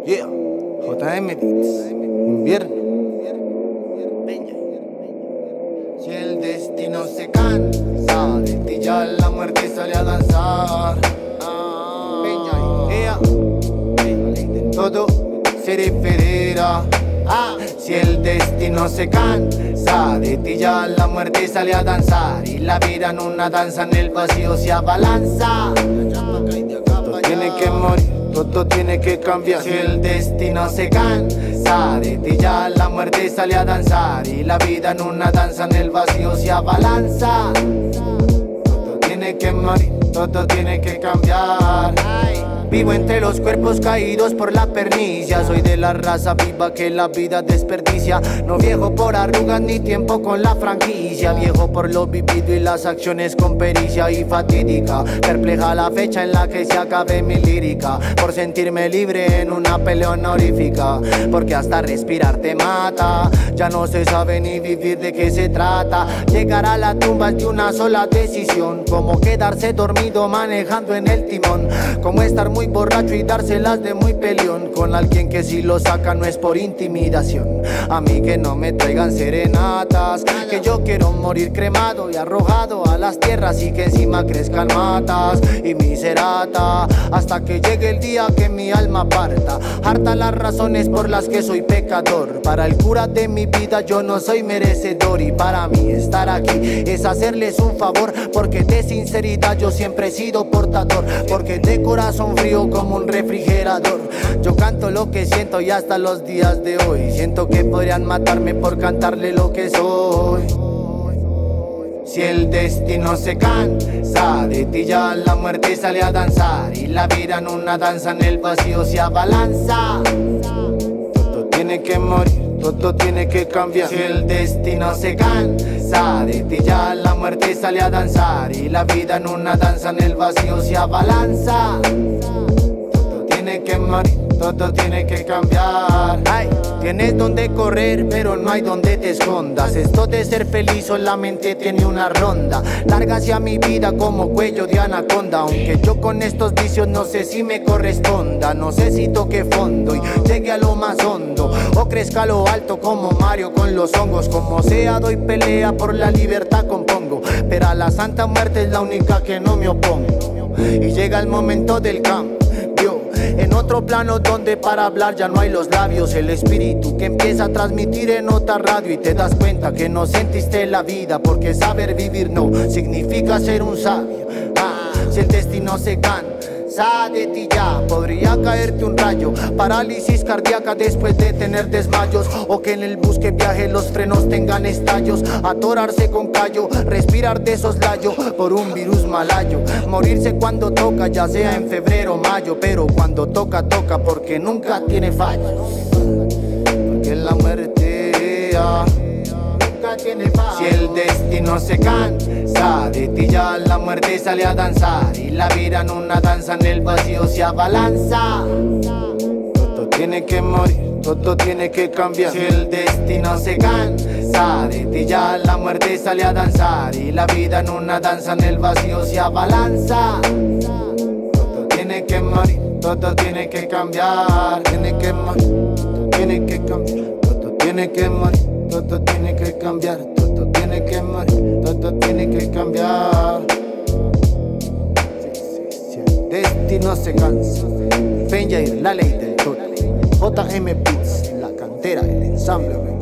Yeah, JM Beats, invierno. Si el destino se cansa de ti, ya la muerte sale a danzar. Yeah. Todo se referirá. Si el destino se cansa de ti, ya la muerte sale a danzar. Y la vida en una danza en el vacío se abalanza. Todo tiene que morir, todo tiene que cambiar. Si el destino se cansa de ti, ya la muerte sale a danzar. Y la vida en una danza en el vacío se abalanza. Todo tiene que morir, todo tiene que cambiar. Vivo entre los cuerpos caídos por la pernicia. Soy de la raza viva que la vida desperdicia. No viejo por arrugas ni tiempo con la franquicia. Viejo por lo vivido y las acciones con pericia y fatídica. Perpleja la fecha en la que se acabe mi lírica. Por sentirme libre en una pelea honorífica. Porque hasta respirar te mata. Ya no se sabe ni vivir de qué se trata. Llegar a la tumba es de una sola decisión. Como quedarse dormido manejando en el timón. Como estar muy borracho y dárselas de muy peleón con alguien que si lo saca no es por intimidación. A mí que no me traigan serenatas, que yo quiero morir cremado y arrojado a las tierras y que encima crezcan matas y miserata, hasta que llegue el día que mi alma parta. Harta las razones por las que soy pecador. Para el cura de mi vida yo no soy merecedor, y para mí estar aquí es hacerles un favor, porque de sinceridad yo siempre he sido portador, porque de corazón frío como un refrigerador. Yo canto lo que siento y hasta los días de hoy siento que podrían matarme por cantarle lo que soy. Si el destino se cansa de ti, ya la muerte sale a danzar. Y la vida en una danza en el vacío se abalanza. Todo tiene que morir, todo tiene que cambiar. Si el destino se cansa de ti, ya la muerte sale a danzar. Y la vida en una danza en el vacío se abalanza. Todo tiene que morir, todo tiene que cambiar. Tienes donde correr, pero no hay donde te escondas. Esto de ser feliz solamente tiene una ronda. Larga hacia mi vida como cuello de anaconda. Aunque yo con estos vicios no sé si me corresponda. No sé si toque fondo y llegue a lo más hondo, o crezca a lo alto como Mario con los hongos. Como sea doy pelea, por la libertad compongo, pero a la santa muerte es la única que no me opongo. Y llega el momento del cambio, en otro plano donde para hablar ya no hay los labios. El espíritu que empieza a transmitir en otra radio, y te das cuenta que no sentiste la vida, porque saber vivir no significa ser un sabio. Si el destino se cansa de ti, ya podría caerte un rayo, parálisis cardíaca después de tener desmayos, o que en el bus que viaje los frenos tengan estallos, atorarse con callo, respirar de soslayo por un virus malayo, morirse cuando toca, ya sea en febrero o mayo, pero cuando toca, toca, porque nunca tiene fallos, porque la muerte nunca tiene fallos. Si el destino se cansa de ti, ya la muerte sale a danzar. Y la vida en una danza en el vacío se abalanza. Todo tiene que morir, todo tiene que cambiar. Si el destino se cansa de ti, ya la muerte sale a danzar. Y la vida en una danza en el vacío se abalanza. Todo tiene que morir, todo tiene que cambiar. Tiene que morir, todo tiene que cambiar. Todo tiene que morir, todo tiene que cambiar. Todo tiene que morir, todo tiene que cambiar. Si el destino se cansa, Benjair, la ley del total. JM Beats, la cantera, el ensamble.